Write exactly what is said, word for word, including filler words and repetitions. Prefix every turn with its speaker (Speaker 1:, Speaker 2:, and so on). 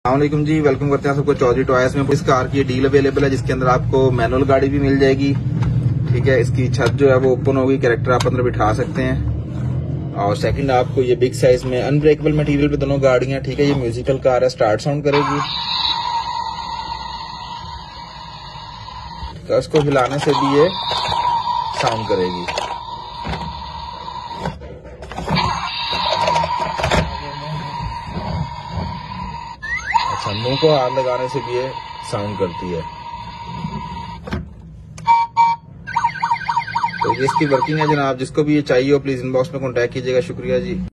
Speaker 1: अस्सलामुअलैकुम जी, वेलकम करते हैं सबको चौधरी टॉयज में। इस कार की डील अवेलेबल है जिसके अंदर आपको मैनुअल गाड़ी भी मिल जाएगी। ठीक है, इसकी छत जो है वो ओपन होगी, कैरेक्टर आप अंदर बिठा सकते हैं। और सेकंड आपको ये बिग साइज में अनब्रेकेबल मटेरियल पे दोनों गाड़ियां। ठीक है, ये म्यूजिकल कार है, स्टार्ट साउंड करेगी। तो इसको हिलाने से भी ये साउंड करेगी। अच्छा, मुंह को हाथ लगाने से भी ये साउंड करती है। तो ये इसकी वर्किंग है जनाब। जिसको भी ये चाहिए हो प्लीज इनबॉक्स में कॉन्टैक्ट कीजिएगा। शुक्रिया जी।